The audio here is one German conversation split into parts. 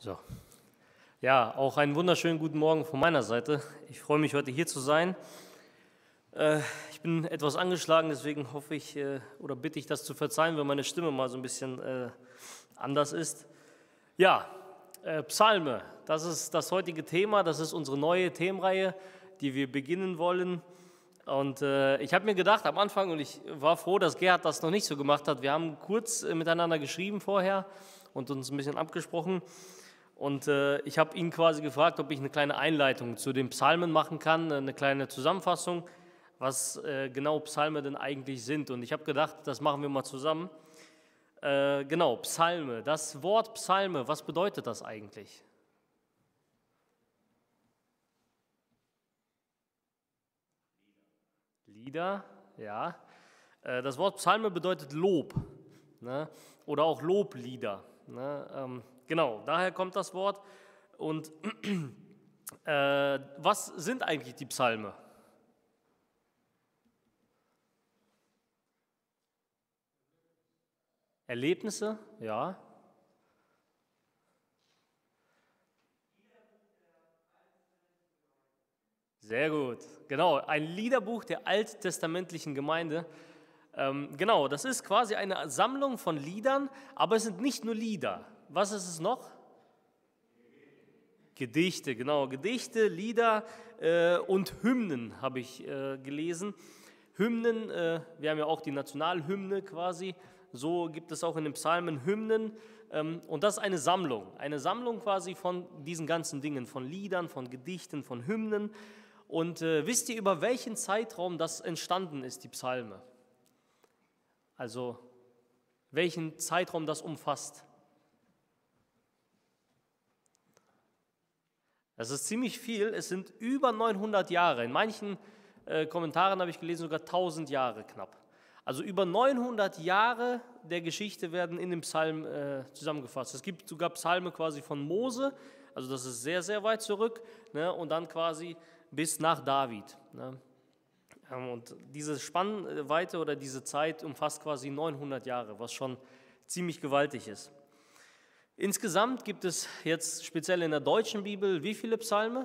So. Ja, auch einen wunderschönen guten Morgen von meiner Seite. Ich freue mich, heute hier zu sein. Ich bin etwas angeschlagen, deswegen hoffe ich oder bitte ich, das zu verzeihen, wenn meine Stimme mal so ein bisschen anders ist. Ja, Psalme, das ist das heutige Thema, das ist unsere neue Themenreihe, die wir beginnen wollen. Und ich habe mir gedacht am Anfang, und ich war froh, dass Gerhard das noch nicht so gemacht hat, wir haben kurz miteinander geschrieben vorher und uns ein bisschen abgesprochen. Und ich habe ihn quasi gefragt, ob ich eine kleine Einleitung zu den Psalmen machen kann, eine kleine Zusammenfassung, was genau Psalme denn eigentlich sind. Und ich habe gedacht, das machen wir mal zusammen. Genau, Psalme. Das Wort Psalme, was bedeutet das eigentlich? Lieder, ja. Das Wort Psalme bedeutet Lob, ne? Oder auch Loblieder. Ne? Genau, daher kommt das Wort. Und was sind eigentlich die Psalme? Erlebnisse, ja. Sehr gut, genau, ein Liederbuch der alttestamentlichen Gemeinde. Genau, das ist quasi eine Sammlung von Liedern, aber es sind nicht nur Lieder. Was ist es noch? Gedichte, genau, Gedichte, Lieder und Hymnen habe ich gelesen. Hymnen, wir haben ja auch die Nationalhymne quasi, so gibt es auch in den Psalmen Hymnen. Und das ist eine Sammlung quasi von diesen ganzen Dingen, von Liedern, von Gedichten, von Hymnen. Und wisst ihr, über welchen Zeitraum das entstanden ist, die Psalme? Also welchen Zeitraum das umfasst? Das ist ziemlich viel, es sind über 900 Jahre. In manchen Kommentaren habe ich gelesen, sogar 1000 Jahre knapp. Also über 900 Jahre der Geschichte werden in dem Psalm zusammengefasst. Es gibt sogar Psalme quasi von Mose, also das ist sehr, sehr weit zurück, ne, und dann quasi bis nach David. Ne. Und diese Spannweite oder diese Zeit umfasst quasi 900 Jahre, was schon ziemlich gewaltig ist. Insgesamt gibt es jetzt speziell in der deutschen Bibel wie viele Psalme?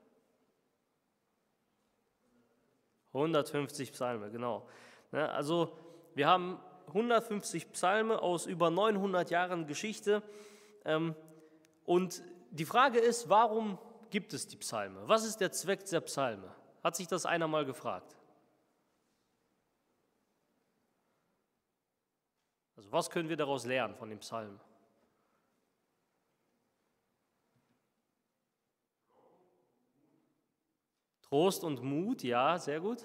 150 Psalme, genau. Also wir haben 150 Psalme aus über 900 Jahren Geschichte. Und die Frage ist, warum gibt es die Psalme? Was ist der Zweck der Psalme? Hat sich das einer mal gefragt? Also was können wir daraus lernen von den Psalmen? Trost und Mut, ja, sehr gut.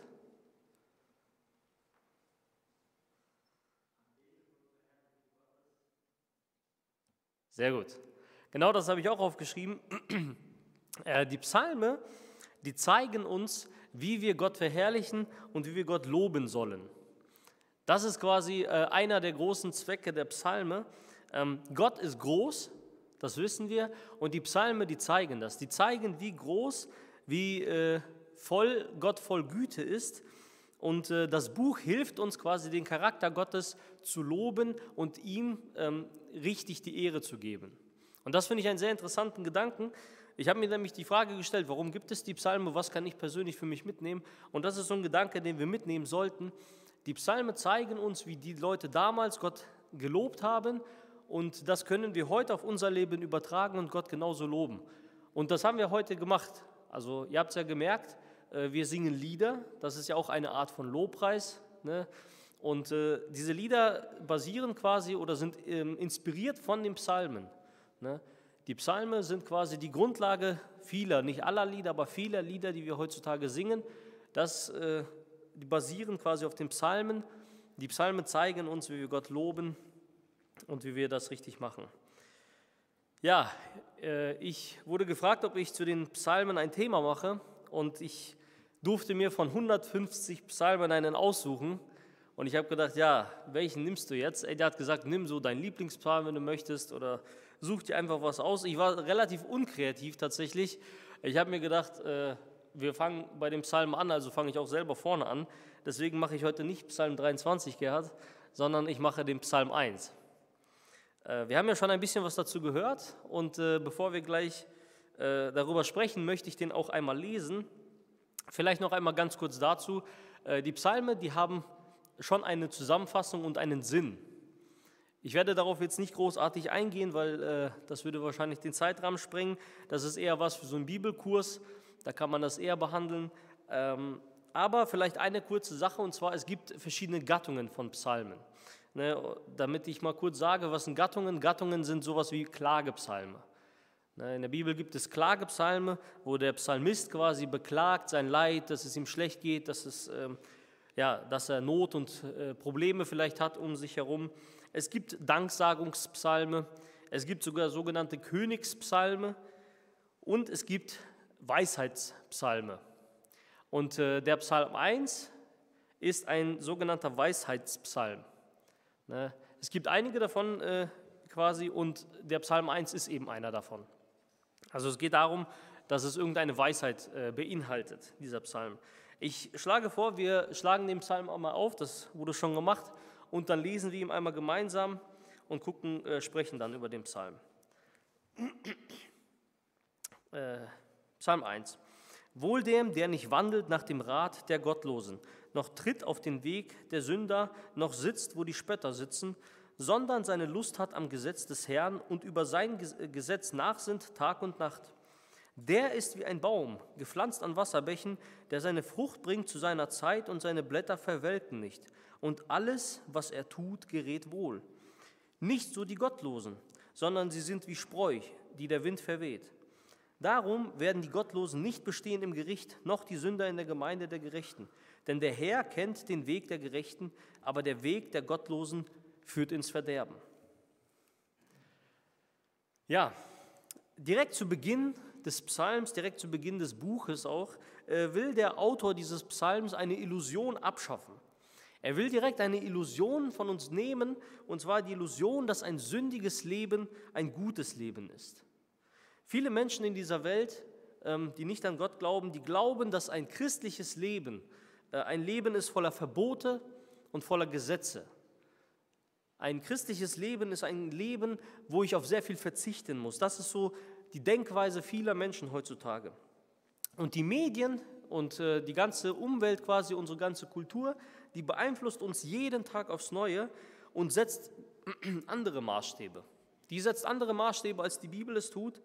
Sehr gut. Genau das habe ich auch aufgeschrieben. Die Psalme, die zeigen uns, wie wir Gott verherrlichen und wie wir Gott loben sollen. Das ist quasi einer der großen Zwecke der Psalme. Gott ist groß, das wissen wir, und die Psalme, die zeigen das. Die zeigen, wie groß, wie Gott voll Güte ist. Und das Buch hilft uns quasi, den Charakter Gottes zu loben und ihm richtig die Ehre zu geben. Und das finde ich einen sehr interessanten Gedanken. Ich habe mir nämlich die Frage gestellt, warum gibt es die Psalme, was kann ich persönlich für mich mitnehmen? Und das ist so ein Gedanke, den wir mitnehmen sollten. Die Psalme zeigen uns, wie die Leute damals Gott gelobt haben, und das können wir heute auf unser Leben übertragen und Gott genauso loben. Und das haben wir heute gemacht. Also ihr habt es ja gemerkt, wir singen Lieder, das ist ja auch eine Art von Lobpreis. Ne? Und diese Lieder basieren quasi oder sind inspiriert von den Psalmen. Ne? Die Psalme sind quasi die Grundlage vieler, nicht aller Lieder, aber vieler Lieder, die wir heutzutage singen. Die basieren quasi auf den Psalmen. Die Psalmen zeigen uns, wie wir Gott loben und wie wir das richtig machen. Ja, ich wurde gefragt, ob ich zu den Psalmen ein Thema mache, und ich durfte mir von 150 Psalmen einen aussuchen. Und ich habe gedacht, ja, welchen nimmst du jetzt? Der hat gesagt, nimm so deinen Lieblingspsalm, wenn du möchtest, oder such dir einfach was aus. Ich war relativ unkreativ tatsächlich. Ich habe mir gedacht, wir fangen bei dem Psalm an, also fange ich auch selber vorne an. Deswegen mache ich heute nicht Psalm 23, Gerhard, sondern ich mache den Psalm 1. Wir haben ja schon ein bisschen was dazu gehört und bevor wir gleich darüber sprechen, möchte ich den auch einmal lesen. Vielleicht noch einmal ganz kurz dazu. Die Psalme, die haben schon eine Zusammenfassung und einen Sinn. Ich werde darauf jetzt nicht großartig eingehen, weil das würde wahrscheinlich den Zeitrahmen sprengen. Das ist eher was für so einen Bibelkurs, da kann man das eher behandeln. Aber vielleicht eine kurze Sache, und zwar, es gibt verschiedene Gattungen von Psalmen. Ne, damit ich mal kurz sage, was sind Gattungen? Gattungen sind sowas wie Klagepsalme. Ne, in der Bibel gibt es Klagepsalme, wo der Psalmist quasi beklagt sein Leid, dass es ihm schlecht geht, dass er Not und Probleme vielleicht hat um sich herum. Es gibt Danksagungspsalme, es gibt sogar sogenannte Königspsalme und es gibt Weisheitspsalme. Und der Psalm 1 ist ein sogenannter Weisheitspsalm. Ne? Es gibt einige davon quasi und der Psalm 1 ist eben einer davon. Also es geht darum, dass es irgendeine Weisheit beinhaltet, dieser Psalm. Ich schlage vor, wir schlagen den Psalm auch mal auf, das wurde schon gemacht, und dann lesen wir ihn einmal gemeinsam und sprechen dann über den Psalm. Psalm 1. Wohl dem, der nicht wandelt nach dem Rat der Gottlosen, noch tritt auf den Weg der Sünder, noch sitzt, wo die Spötter sitzen, sondern seine Lust hat am Gesetz des Herrn und über sein Gesetz nachsinnt Tag und Nacht. Der ist wie ein Baum, gepflanzt an Wasserbächen, der seine Frucht bringt zu seiner Zeit und seine Blätter verwelken nicht. Und alles, was er tut, gerät wohl. Nicht so die Gottlosen, sondern sie sind wie Sträuch, die der Wind verweht. Darum werden die Gottlosen nicht bestehen im Gericht, noch die Sünder in der Gemeinde der Gerechten. Denn der Herr kennt den Weg der Gerechten, aber der Weg der Gottlosen führt ins Verderben. Ja, direkt zu Beginn des Psalms, direkt zu Beginn des Buches auch, will der Autor dieses Psalms eine Illusion abschaffen. Er will direkt eine Illusion von uns nehmen, und zwar die Illusion, dass ein sündiges Leben ein gutes Leben ist. Viele Menschen in dieser Welt, die nicht an Gott glauben, die glauben, dass ein christliches Leben ein Leben ist voller Verbote und voller Gesetze. Ein christliches Leben ist ein Leben, wo ich auf sehr viel verzichten muss. Das ist so die Denkweise vieler Menschen heutzutage. Und die Medien und die ganze Umwelt quasi, unsere ganze Kultur, die beeinflusst uns jeden Tag aufs Neue und setzt andere Maßstäbe. Die setzt andere Maßstäbe, als die Bibel es tut.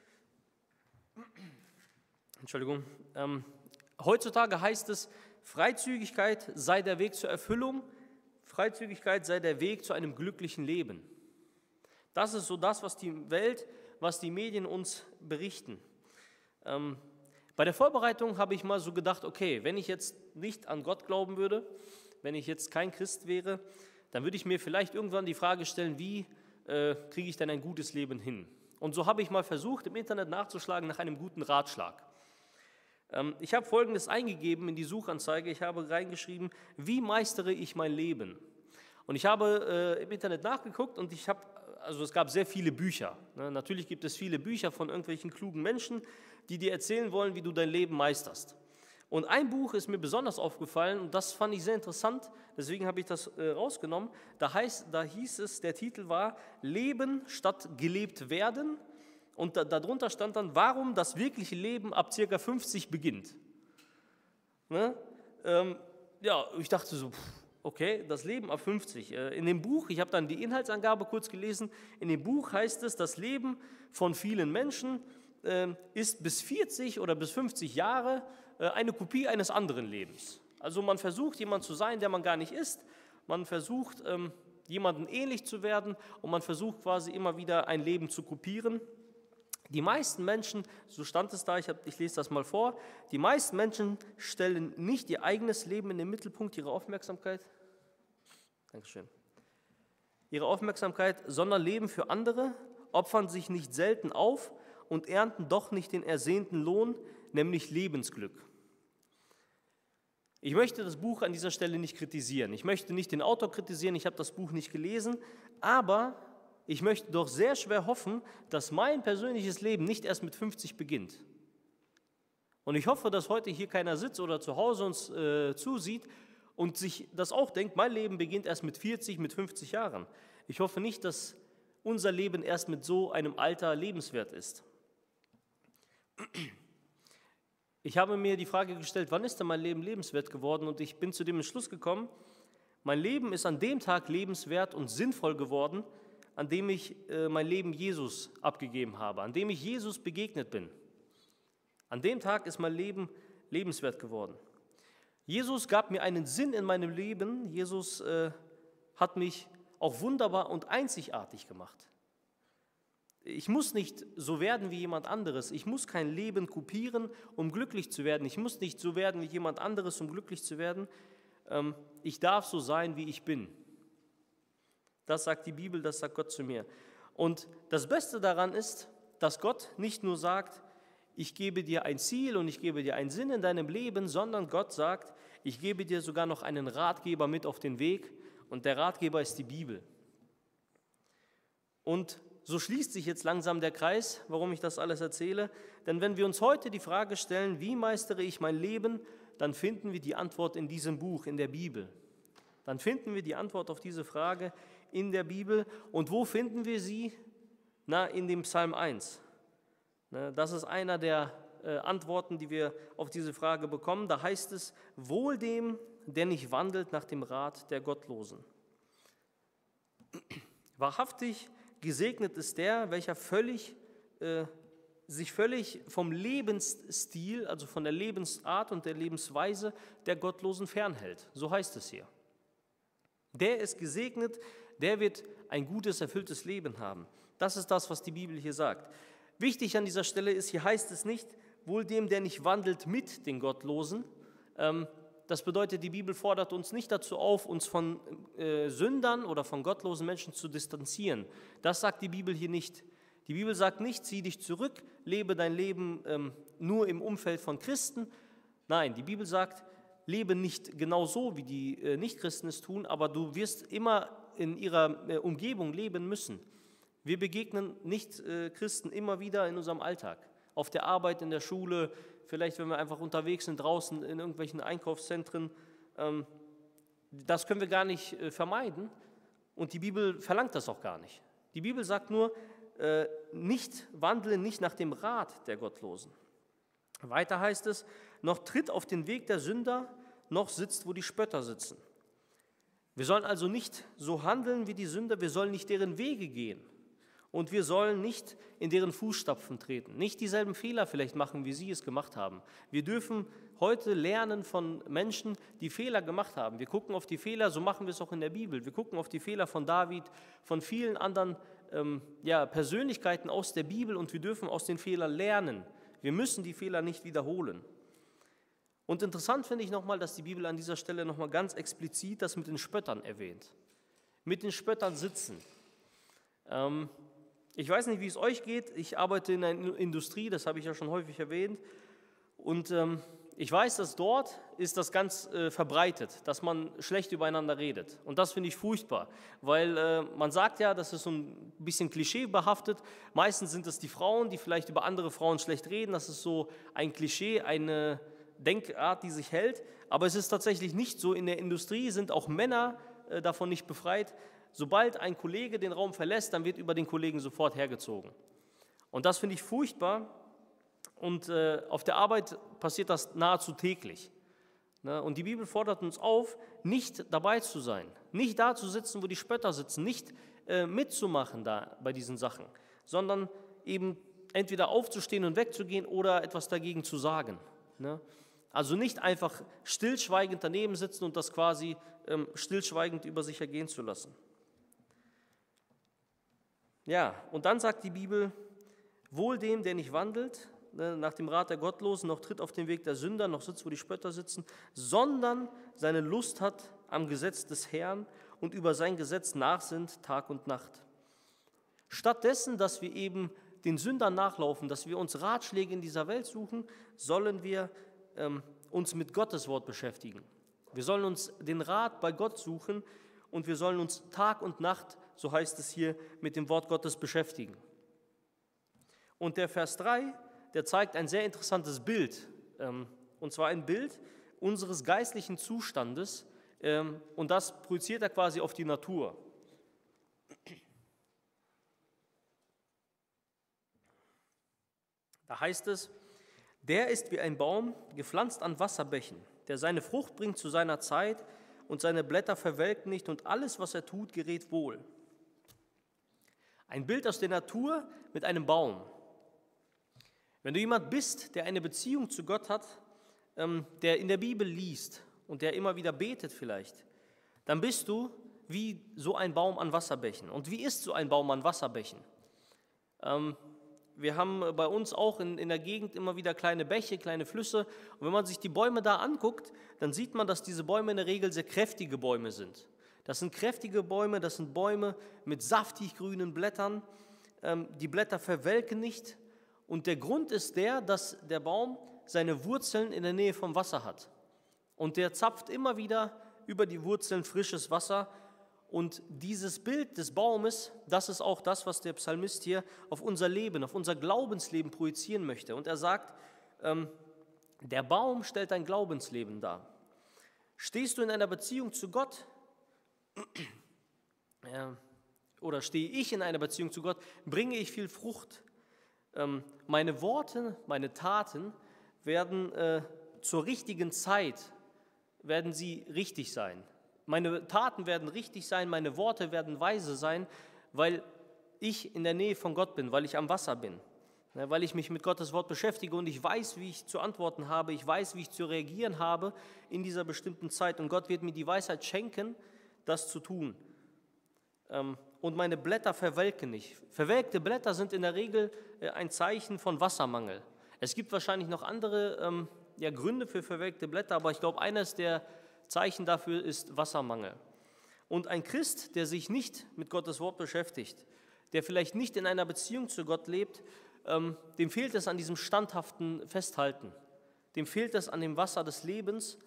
Entschuldigung. Heutzutage heißt es, Freizügigkeit sei der Weg zur Erfüllung, Freizügigkeit sei der Weg zu einem glücklichen Leben. Das ist so das, was die Welt, was die Medien uns berichten. Bei der Vorbereitung habe ich mal so gedacht, okay, wenn ich jetzt nicht an Gott glauben würde, wenn ich jetzt kein Christ wäre, dann würde ich mir vielleicht irgendwann die Frage stellen, wie kriege ich denn ein gutes Leben hin? Und so habe ich mal versucht, im Internet nachzuschlagen nach einem guten Ratschlag. Ich habe Folgendes eingegeben in die Suchanzeige. Ich habe reingeschrieben, wie meistere ich mein Leben? Und ich habe im Internet nachgeguckt und es gab sehr viele Bücher. Ne? Natürlich gibt es viele Bücher von irgendwelchen klugen Menschen, die dir erzählen wollen, wie du dein Leben meisterst. Und ein Buch ist mir besonders aufgefallen und das fand ich sehr interessant, deswegen habe ich das rausgenommen. Da hieß es, der Titel war Leben statt gelebt werden und darunter stand dann, warum das wirkliche Leben ab ca. 50 beginnt. Ne? Ich dachte so, okay, das Leben ab 50. In dem Buch, ich habe dann die Inhaltsangabe kurz gelesen, in dem Buch heißt es, das Leben von vielen Menschen ist bis 40 oder bis 50 Jahre eine Kopie eines anderen Lebens. Also man versucht, jemand zu sein, der man gar nicht ist. Man versucht, jemandem ähnlich zu werden und man versucht quasi immer wieder ein Leben zu kopieren. Die meisten Menschen, so stand es da, ich lese das mal vor, die meisten Menschen stellen nicht ihr eigenes Leben in den Mittelpunkt ihrer Aufmerksamkeit, Dankeschön, sondern leben für andere, opfern sich nicht selten auf und ernten doch nicht den ersehnten Lohn, nämlich Lebensglück. Ich möchte das Buch an dieser Stelle nicht kritisieren. Ich möchte nicht den Autor kritisieren, ich habe das Buch nicht gelesen, aber ich möchte doch sehr schwer hoffen, dass mein persönliches Leben nicht erst mit 50 beginnt. Und ich hoffe, dass heute hier keiner sitzt oder zu Hause uns zusieht und sich das auch denkt, mein Leben beginnt erst mit 40, mit 50 Jahren. Ich hoffe nicht, dass unser Leben erst mit so einem Alter lebenswert ist. Ich habe mir die Frage gestellt, wann ist denn mein Leben lebenswert geworden? Und ich bin zu dem Entschluss gekommen, mein Leben ist an dem Tag lebenswert und sinnvoll geworden, an dem ich mein Leben Jesus abgegeben habe, an dem ich Jesus begegnet bin. An dem Tag ist mein Leben lebenswert geworden. Jesus gab mir einen Sinn in meinem Leben. Jesus hat mich auch wunderbar und einzigartig gemacht. Ich muss nicht so werden wie jemand anderes. Ich muss kein Leben kopieren, um glücklich zu werden. Ich muss nicht so werden wie jemand anderes, um glücklich zu werden. Ich darf so sein, wie ich bin. Das sagt die Bibel, das sagt Gott zu mir. Und das Beste daran ist, dass Gott nicht nur sagt, ich gebe dir ein Ziel und ich gebe dir einen Sinn in deinem Leben, sondern Gott sagt, ich gebe dir sogar noch einen Ratgeber mit auf den Weg und der Ratgeber ist die Bibel. Und so schließt sich jetzt langsam der Kreis, warum ich das alles erzähle. Denn wenn wir uns heute die Frage stellen, wie meistere ich mein Leben, dann finden wir die Antwort in diesem Buch, in der Bibel. Dann finden wir die Antwort auf diese Frage in der Bibel. Und wo finden wir sie? In dem Psalm 1. Das ist einer der Antworten, die wir auf diese Frage bekommen. Da heißt es, wohl dem, der nicht wandelt nach dem Rat der Gottlosen. Wahrhaftig gesegnet ist der, welcher sich völlig vom Lebensstil, also von der Lebensart und der Lebensweise der Gottlosen fernhält. So heißt es hier. Der ist gesegnet, der wird ein gutes, erfülltes Leben haben. Das ist das, was die Bibel hier sagt. Wichtig an dieser Stelle ist, hier heißt es nicht, wohl dem, der nicht wandelt mit den Gottlosen. Das bedeutet, die Bibel fordert uns nicht dazu auf, uns von Sündern oder von gottlosen Menschen zu distanzieren. Das sagt die Bibel hier nicht. Die Bibel sagt nicht, zieh dich zurück, lebe dein Leben nur im Umfeld von Christen. Nein, die Bibel sagt, lebe nicht genau so, wie die Nichtchristen es tun, aber du wirst immer in ihrer Umgebung leben müssen. Wir begegnen Nicht-Christen immer wieder in unserem Alltag, auf der Arbeit, in der Schule, vielleicht wenn wir einfach unterwegs sind, draußen in irgendwelchen Einkaufszentren. Das können wir gar nicht vermeiden und die Bibel verlangt das auch gar nicht. Die Bibel sagt nur, wandle nicht nach dem Rat der Gottlosen. Weiter heißt es, noch tritt auf den Weg der Sünder, noch sitzt, wo die Spötter sitzen. Wir sollen also nicht so handeln wie die Sünder, wir sollen nicht deren Wege gehen. Und wir sollen nicht in deren Fußstapfen treten, nicht dieselben Fehler vielleicht machen, wie sie es gemacht haben. Wir dürfen heute lernen von Menschen, die Fehler gemacht haben. Wir gucken auf die Fehler, so machen wir es auch in der Bibel. Wir gucken auf die Fehler von David, von vielen anderen Persönlichkeiten aus der Bibel und wir dürfen aus den Fehlern lernen. Wir müssen die Fehler nicht wiederholen. Und interessant finde ich nochmal, dass die Bibel an dieser Stelle nochmal ganz explizit das mit den Spöttern erwähnt. Mit den Spöttern sitzen. Ich weiß nicht, wie es euch geht. Ich arbeite in der Industrie, das habe ich ja schon häufig erwähnt. Und ich weiß, dass dort ist das ganz verbreitet, dass man schlecht übereinander redet. Und das finde ich furchtbar, weil man sagt ja, das ist so ein bisschen klischeebehaftet. Meistens sind es die Frauen, die vielleicht über andere Frauen schlecht reden. Das ist so ein Klischee, eine Denkart, die sich hält. Aber es ist tatsächlich nicht so. In der Industrie sind auch Männer davon nicht befreit. Sobald ein Kollege den Raum verlässt, dann wird über den Kollegen sofort hergezogen. Und das finde ich furchtbar. Und auf der Arbeit passiert das nahezu täglich. Und die Bibel fordert uns auf, nicht dabei zu sein, nicht da zu sitzen, wo die Spötter sitzen, nicht mitzumachen da bei diesen Sachen, sondern eben entweder aufzustehen und wegzugehen oder etwas dagegen zu sagen. Also nicht einfach stillschweigend daneben sitzen und das quasi stillschweigend über sich ergehen zu lassen. Ja, und dann sagt die Bibel, wohl dem, der nicht wandelt, nach dem Rat der Gottlosen, noch tritt auf den Weg der Sünder, noch sitzt, wo die Spötter sitzen, sondern seine Lust hat am Gesetz des Herrn und über sein Gesetz nachsinnt Tag und Nacht. Stattdessen, dass wir eben den Sündern nachlaufen, dass wir uns Ratschläge in dieser Welt suchen, sollen wir uns mit Gottes Wort beschäftigen. Wir sollen uns den Rat bei Gott suchen und wir sollen uns Tag und Nacht, so heißt es hier, mit dem Wort Gottes beschäftigen. Und der Vers 3, der zeigt ein sehr interessantes Bild, und zwar ein Bild unseres geistlichen Zustandes, und das projiziert er quasi auf die Natur. Da heißt es, der ist wie ein Baum, gepflanzt an Wasserbächen, der seine Frucht bringt zu seiner Zeit und seine Blätter verwelken nicht und alles, was er tut, gerät wohl. Ein Bild aus der Natur mit einem Baum. Wenn du jemand bist, der eine Beziehung zu Gott hat, der in der Bibel liest und der immer wieder betet vielleicht, dann bist du wie so ein Baum an Wasserbächen. Und wie ist so ein Baum an Wasserbächen? Wir haben bei uns auch in der Gegend immer wieder kleine Bäche, kleine Flüsse. Und wenn man sich die Bäume da anguckt, dann sieht man, dass diese Bäume in der Regel sehr kräftige Bäume sind. Das sind kräftige Bäume, das sind Bäume mit saftig grünen Blättern. Die Blätter verwelken nicht. Und der Grund ist der, dass der Baum seine Wurzeln in der Nähe vom Wasser hat. Und der zapft immer wieder über die Wurzeln frisches Wasser. Und dieses Bild des Baumes, das ist auch das, was der Psalmist hier auf unser Leben, auf unser Glaubensleben projizieren möchte. Und er sagt, der Baum stellt dein Glaubensleben dar. Stehst du in einer Beziehung zu Gott, oder stehe ich in einer Beziehung zu Gott, bringe ich viel Frucht. Meine Worte, meine Taten werden zur richtigen Zeit, werden sie richtig sein. Meine Taten werden richtig sein, meine Worte werden weise sein, weil ich in der Nähe von Gott bin, weil ich am Wasser bin, weil ich mich mit Gottes Wort beschäftige und ich weiß, wie ich zu antworten habe, ich weiß, wie ich zu reagieren habe in dieser bestimmten Zeit. Und Gott wird mir die Weisheit schenken, das zu tun. Und meine Blätter verwelken nicht. Verwelkte Blätter sind in der Regel ein Zeichen von Wassermangel. Es gibt wahrscheinlich noch andere Gründe für verwelkte Blätter, aber ich glaube, eines der Zeichen dafür ist Wassermangel. Und ein Christ, der sich nicht mit Gottes Wort beschäftigt, der vielleicht nicht in einer Beziehung zu Gott lebt, dem fehlt es an diesem standhaften Festhalten. Dem fehlt es an dem Wasser des Lebens.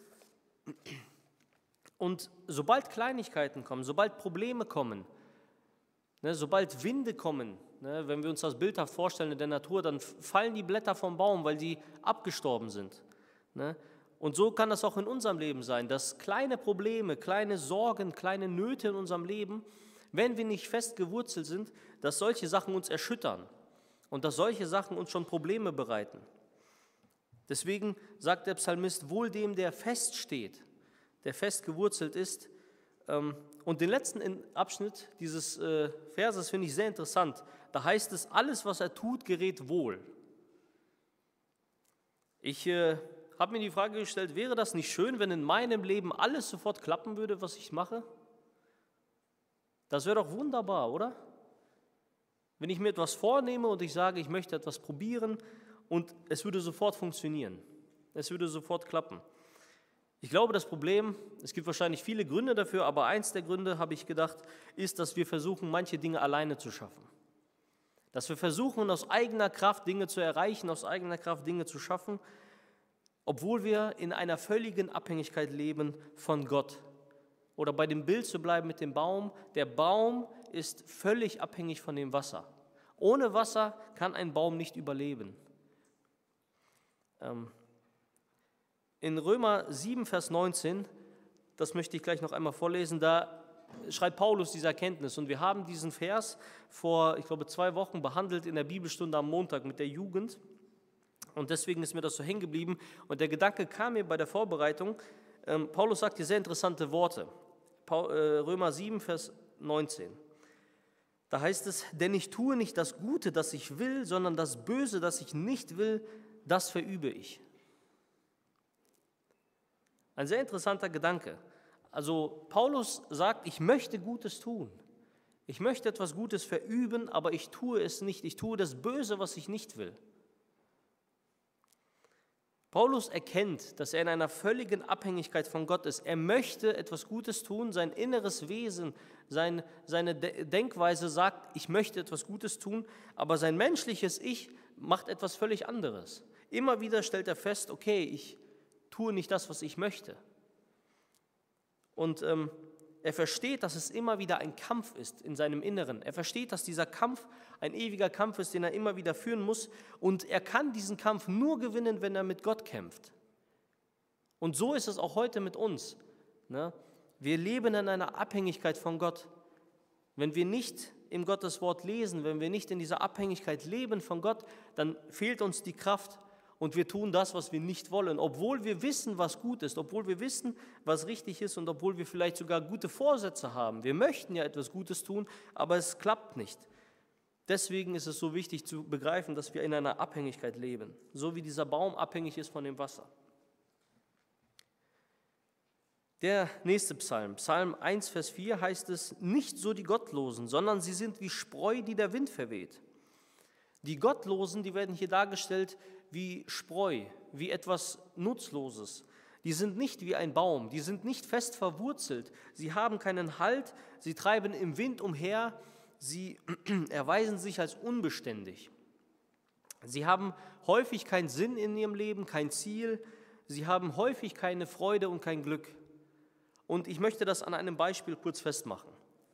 Und sobald Kleinigkeiten kommen, sobald Probleme kommen, sobald Winde kommen, wenn wir uns das bildhaft vorstellen in der Natur, dann fallen die Blätter vom Baum, weil sie abgestorben sind. Und so kann das auch in unserem Leben sein, dass kleine Probleme, kleine Sorgen, kleine Nöte in unserem Leben, wenn wir nicht fest gewurzelt sind, dass solche Sachen uns erschüttern und dass solche Sachen uns schon Probleme bereiten. Deswegen sagt der Psalmist, wohl dem, der fest steht, der fest gewurzelt ist. Und den letzten Abschnitt dieses Verses finde ich sehr interessant. Da heißt es, alles, was er tut, gerät wohl. Ich habe mir die Frage gestellt, wäre das nicht schön, wenn in meinem Leben alles sofort klappen würde, was ich mache? Das wäre doch wunderbar, oder? Wenn ich mir etwas vornehme und ich sage, ich möchte etwas probieren und es würde sofort funktionieren. Es würde sofort klappen. Ich glaube, das Problem, es gibt wahrscheinlich viele Gründe dafür, aber eins der Gründe, habe ich gedacht, ist, dass wir versuchen, manche Dinge alleine zu schaffen. Dass wir versuchen, aus eigener Kraft Dinge zu erreichen, aus eigener Kraft Dinge zu schaffen, obwohl wir in einer völligen Abhängigkeit leben von Gott. Oder bei dem Bild zu bleiben mit dem Baum, der Baum ist völlig abhängig von dem Wasser. Ohne Wasser kann ein Baum nicht überleben. In Römer 7, Vers 19, das möchte ich gleich noch einmal vorlesen, da schreibt Paulus diese Erkenntnis. Und wir haben diesen Vers vor, ich glaube, 2 Wochen behandelt in der Bibelstunde am Montag mit der Jugend. Und deswegen ist mir das so hängen geblieben. Und der Gedanke kam mir bei der Vorbereitung. Paulus sagt hier sehr interessante Worte. Römer 7, Vers 19. Da heißt es, denn ich tue nicht das Gute, das ich will, sondern das Böse, das ich nicht will, das verübe ich. Ein sehr interessanter Gedanke. Also Paulus sagt, ich möchte Gutes tun. Ich möchte etwas Gutes verüben, aber ich tue es nicht. Ich tue das Böse, was ich nicht will. Paulus erkennt, dass er in einer völligen Abhängigkeit von Gott ist. Er möchte etwas Gutes tun, sein inneres Wesen, seine Denkweise sagt, ich möchte etwas Gutes tun, aber sein menschliches Ich macht etwas völlig anderes. Immer wieder stellt er fest, okay, ich tue nicht das, was ich möchte. Und er versteht, dass es immer wieder ein Kampf ist in seinem Inneren. Er versteht, dass dieser Kampf ein ewiger Kampf ist, den er immer wieder führen muss. Und er kann diesen Kampf nur gewinnen, wenn er mit Gott kämpft. Und so ist es auch heute mit uns. Wir leben in einer Abhängigkeit von Gott. Wenn wir nicht im Gotteswort lesen, wenn wir nicht in dieser Abhängigkeit leben von Gott, dann fehlt uns die Kraft und wir tun das, was wir nicht wollen, obwohl wir wissen, was gut ist, obwohl wir wissen, was richtig ist und obwohl wir vielleicht sogar gute Vorsätze haben. Wir möchten ja etwas Gutes tun, aber es klappt nicht. Deswegen ist es so wichtig zu begreifen, dass wir in einer Abhängigkeit leben, so wie dieser Baum abhängig ist von dem Wasser. Der nächste Psalm, Psalm 1, Vers 4 heißt es, nicht so die Gottlosen, sondern sie sind wie Spreu, die der Wind verweht. Die Gottlosen, die werden hier dargestellt wie Spreu, wie etwas Nutzloses. Die sind nicht wie ein Baum, die sind nicht fest verwurzelt, sie haben keinen Halt, sie treiben im Wind umher, sie erweisen sich als unbeständig. Sie haben häufig keinen Sinn in ihrem Leben, kein Ziel, sie haben häufig keine Freude und kein Glück. Und ich möchte das an einem Beispiel kurz festmachen.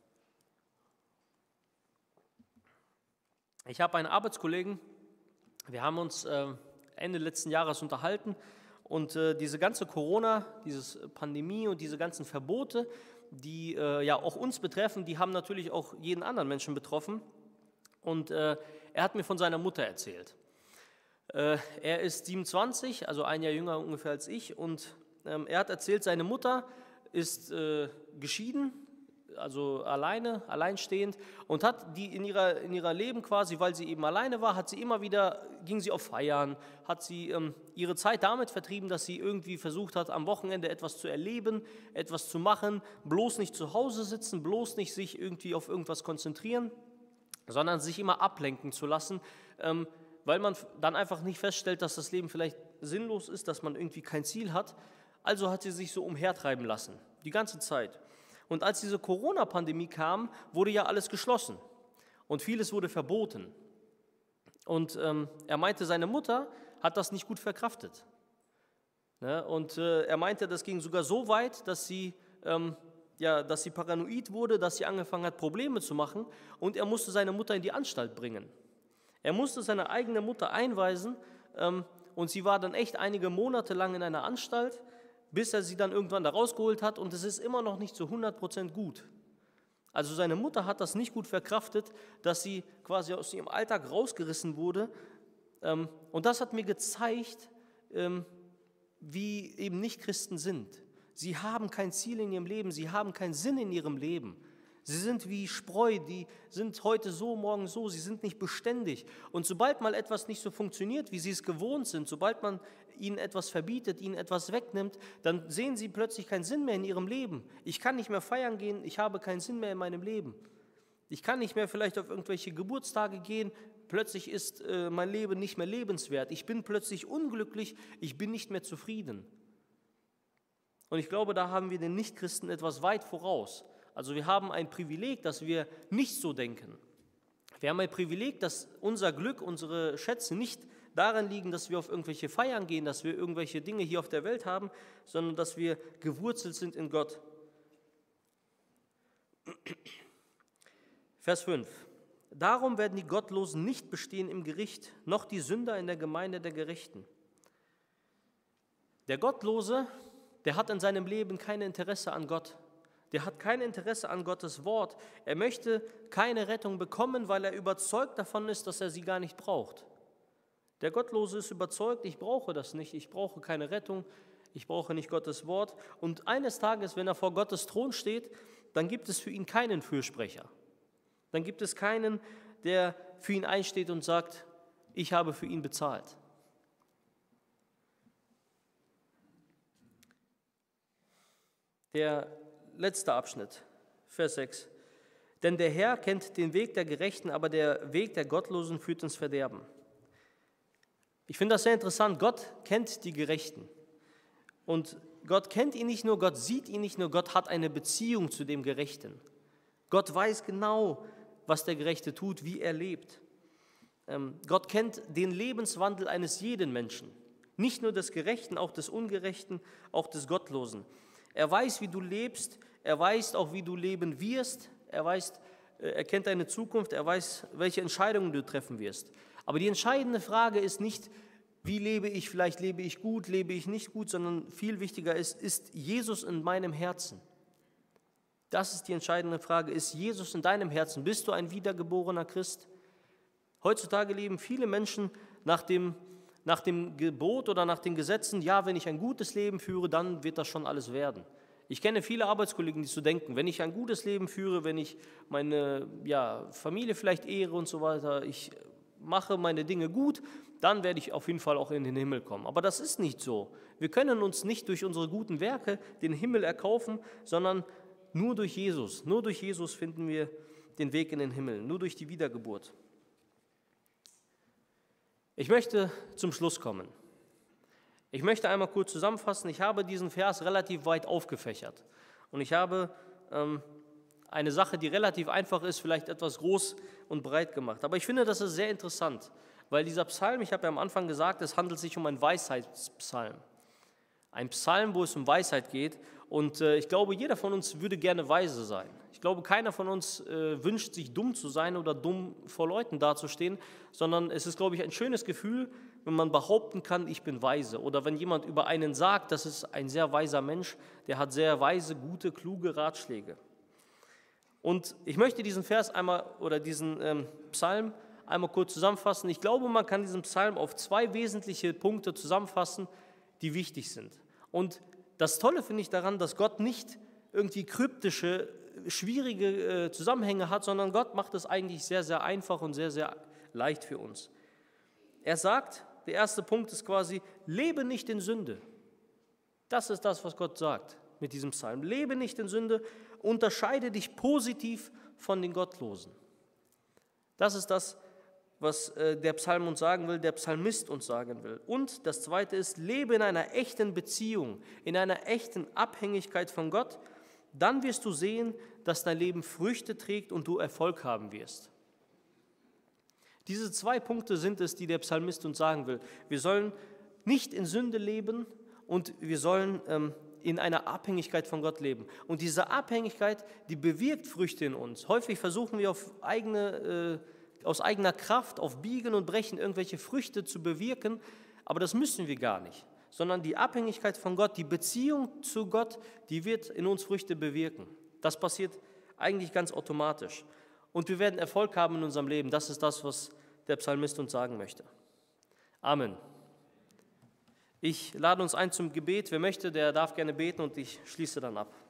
Ich habe einen Arbeitskollegen, wir haben uns Ende letzten Jahres unterhalten und diese ganze Corona, diese Pandemie und diese ganzen Verbote, die ja auch uns betreffen, die haben natürlich auch jeden anderen Menschen betroffen. Und er hat mir von seiner Mutter erzählt. Er ist 27, also ein Jahr jünger ungefähr als ich, und er hat erzählt, seine Mutter ist geschieden, also alleinstehend, und hat die in ihrer Leben quasi, weil sie eben alleine war, ging sie auf Feiern, hat sie ihre Zeit damit vertrieben, dass sie irgendwie versucht hat, am Wochenende etwas zu erleben, etwas zu machen, bloß nicht zu Hause sitzen, bloß nicht sich irgendwie auf irgendwas konzentrieren, sondern sich immer ablenken zu lassen, weil man dann einfach nicht feststellt, dass das Leben vielleicht sinnlos ist, dass man irgendwie kein Ziel hat. Also hat sie sich so umhertreiben lassen, die ganze Zeit. Und als diese Corona-Pandemie kam, wurde ja alles geschlossen und vieles wurde verboten. Und er meinte, seine Mutter hat das nicht gut verkraftet. Ne? Und er meinte, das ging sogar so weit, dass sie paranoid wurde, dass sie angefangen hat, Probleme zu machen, und er musste seine Mutter in die Anstalt bringen. Er musste seine eigene Mutter einweisen, und sie war dann echt einige Monate lang in einer Anstalt, bis er sie dann irgendwann da rausgeholt hat, und es ist immer noch nicht zu 100% gut. Also seine Mutter hat das nicht gut verkraftet, dass sie quasi aus ihrem Alltag rausgerissen wurde, und das hat mir gezeigt, wie eben Nichtchristen sind. Sie haben kein Ziel in ihrem Leben, sie haben keinen Sinn in ihrem Leben. Sie sind wie Spreu, die sind heute so, morgen so, sie sind nicht beständig. Und sobald mal etwas nicht so funktioniert, wie sie es gewohnt sind, sobald man ihnen etwas verbietet, ihnen etwas wegnimmt, dann sehen sie plötzlich keinen Sinn mehr in ihrem Leben. Ich kann nicht mehr feiern gehen, ich habe keinen Sinn mehr in meinem Leben. Ich kann nicht mehr vielleicht auf irgendwelche Geburtstage gehen, plötzlich ist mein Leben nicht mehr lebenswert. Ich bin plötzlich unglücklich, ich bin nicht mehr zufrieden. Und ich glaube, da haben wir den Nichtchristen etwas weit voraus. Also wir haben ein Privileg, dass wir nicht so denken. Wir haben ein Privileg, dass unser Glück, unsere Schätze nicht daran liegen, dass wir auf irgendwelche Feiern gehen, dass wir irgendwelche Dinge hier auf der Welt haben, sondern dass wir gewurzelt sind in Gott. Vers 5. Darum werden die Gottlosen nicht bestehen im Gericht, noch die Sünder in der Gemeinde der Gerechten. Der Gottlose, der hat in seinem Leben kein Interesse an Gott. Der hat kein Interesse an Gottes Wort. Er möchte keine Rettung bekommen, weil er überzeugt davon ist, dass er sie gar nicht braucht. Der Gottlose ist überzeugt, ich brauche das nicht, ich brauche keine Rettung, ich brauche nicht Gottes Wort. Und eines Tages, wenn er vor Gottes Thron steht, dann gibt es für ihn keinen Fürsprecher. Dann gibt es keinen, der für ihn einsteht und sagt, ich habe für ihn bezahlt. Der letzte Abschnitt, Vers 6. Denn der Herr kennt den Weg der Gerechten, aber der Weg der Gottlosen führt ins Verderben. Ich finde das sehr interessant. Gott kennt die Gerechten. Und Gott kennt ihn nicht nur, Gott sieht ihn nicht nur, Gott hat eine Beziehung zu dem Gerechten. Gott weiß genau, was der Gerechte tut, wie er lebt. Gott kennt den Lebenswandel eines jeden Menschen. Nicht nur des Gerechten, auch des Ungerechten, auch des Gottlosen. Er weiß, wie du lebst, er weiß auch, wie du leben wirst, er kennt deine Zukunft, er weiß, welche Entscheidungen du treffen wirst. Aber die entscheidende Frage ist nicht, wie lebe ich, vielleicht lebe ich gut, lebe ich nicht gut, sondern viel wichtiger ist Jesus in meinem Herzen? Das ist die entscheidende Frage. Ist Jesus in deinem Herzen? Bist du ein wiedergeborener Christ? Heutzutage leben viele Menschen nach dem Gebot oder nach den Gesetzen, ja, wenn ich ein gutes Leben führe, dann wird das schon alles werden. Ich kenne viele Arbeitskollegen, die so denken, wenn ich ein gutes Leben führe, wenn ich meine Familie vielleicht ehre und so weiter, ich mache meine Dinge gut, dann werde ich auf jeden Fall auch in den Himmel kommen. Aber das ist nicht so. Wir können uns nicht durch unsere guten Werke den Himmel erkaufen, sondern nur durch Jesus. Nur durch Jesus finden wir den Weg in den Himmel, nur durch die Wiedergeburt. Ich möchte zum Schluss kommen. Ich möchte einmal kurz zusammenfassen. Ich habe diesen Vers relativ weit aufgefächert. Und ich habe eine Sache, die relativ einfach ist, vielleicht etwas groß und breit gemacht. Aber ich finde, das ist sehr interessant, weil dieser Psalm, ich habe ja am Anfang gesagt, es handelt sich um einen Weisheitspsalm. Ein Psalm, wo es um Weisheit geht. Und ich glaube, jeder von uns würde gerne weise sein. Ich glaube, keiner von uns wünscht sich, dumm zu sein oder dumm vor Leuten dazustehen, sondern es ist, glaube ich, ein schönes Gefühl, wenn man behaupten kann, ich bin weise. Oder wenn jemand über einen sagt, das ist ein sehr weiser Mensch, der hat sehr weise, gute, kluge Ratschläge. Und ich möchte diesen Vers einmal oder diesen Psalm einmal kurz zusammenfassen. Ich glaube, man kann diesen Psalm auf 2 wesentliche Punkte zusammenfassen, die wichtig sind. Und das Tolle finde ich daran, dass Gott nicht irgendwie kryptische, schwierige Zusammenhänge hat, sondern Gott macht es eigentlich sehr, sehr einfach und sehr, sehr leicht für uns. Er sagt, der erste Punkt ist quasi, lebe nicht in Sünde. Das ist das, was Gott sagt mit diesem Psalm. Lebe nicht in Sünde, unterscheide dich positiv von den Gottlosen. Das ist das, was der Psalm uns sagen will, der Psalmist uns sagen will. Und das Zweite ist, lebe in einer echten Beziehung, in einer echten Abhängigkeit von Gott. Dann wirst du sehen, dass dein Leben Früchte trägt und du Erfolg haben wirst. Diese 2 Punkte sind es, die der Psalmist uns sagen will. Wir sollen nicht in Sünde leben und wir sollen in einer Abhängigkeit von Gott leben. Und diese Abhängigkeit, die bewirkt Früchte in uns. Häufig versuchen wir aus eigener Kraft, auf Biegen und Brechen irgendwelche Früchte zu bewirken, aber das müssen wir gar nicht. Sondern die Abhängigkeit von Gott, die Beziehung zu Gott, die wird in uns Früchte bewirken. Das passiert eigentlich ganz automatisch. Und wir werden Erfolg haben in unserem Leben. Das ist das, was der Psalmist uns sagen möchte. Amen. Ich lade uns ein zum Gebet. Wer möchte, der darf gerne beten und ich schließe dann ab.